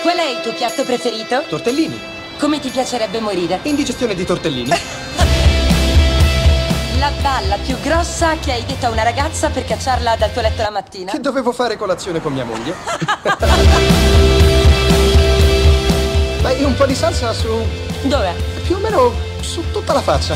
Qual è il tuo piatto preferito? Tortellini. Come ti piacerebbe morire? Indigestione di tortellini. La balla più grossa che hai detto a una ragazza per cacciarla dal tuo letto la mattina? Che dovevo fare colazione con mia moglie. Dai un po' di salsa su... Dove? Più o meno su tutta la faccia.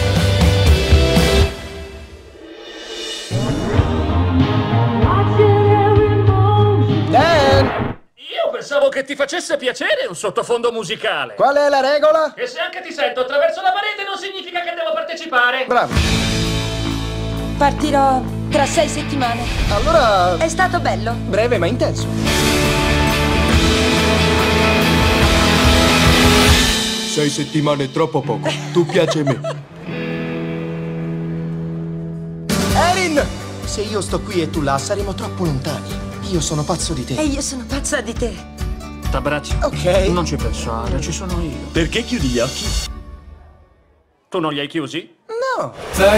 Dan! Io pensavo che ti facesse piacere un sottofondo musicale. Qual è la regola? E se anche ti sento attraverso la parete non significa che devo partecipare. Bravo. Partirò tra 6 settimane. Allora... È stato bello. breve ma intenso. 6 settimane è troppo poco. Tu piaci a me. Erin! Se io sto qui e tu là, saremo troppo lontani. Io sono pazzo di te. E io sono pazza di te. T'abbraccio. Ok. Non ci pensare, ci sono io. Perché chiudi gli occhi? Tu non li hai chiusi? No.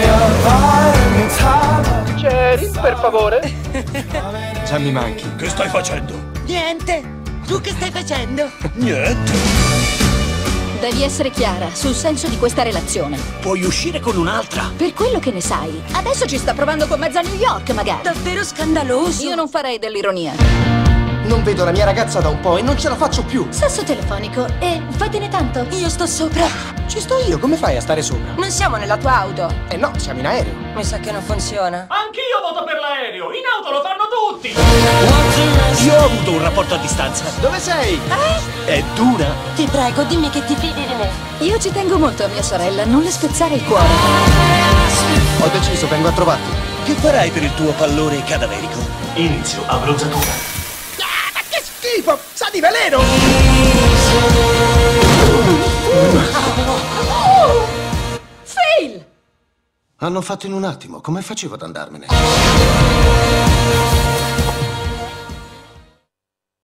Jerry, per favore. Già mi manchi. Che stai facendo? Niente. Tu che stai facendo? Niente. Devi essere chiara sul senso di questa relazione. Puoi uscire con un'altra. Per quello che ne sai, adesso ci sta provando con mezza New York, magari. Davvero scandaloso. Io non farei dell'ironia. Non vedo la mia ragazza da un po' e non ce la faccio più. Sesso telefonico e fatene tanto. Io sto sopra. Ci sto io, come fai a stare sopra? Non siamo nella tua auto. Eh no, siamo in aereo. Mi sa che non funziona. Anch'io voto per l'aereo. In auto lo fanno tutti. Io ho avuto un rapporto a distanza. Dove sei? È dura. Ti prego, dimmi che ti fidi di me. Io ci tengo molto a mia sorella, non le spezzare il cuore. Ho deciso, vengo a trovarti. Che farai per il tuo pallore cadaverico? Inizio abbronzatura. Ah, ma che schifo! Sa di veleno! Phil! Hanno fatto in un attimo, come facevo ad andarmene?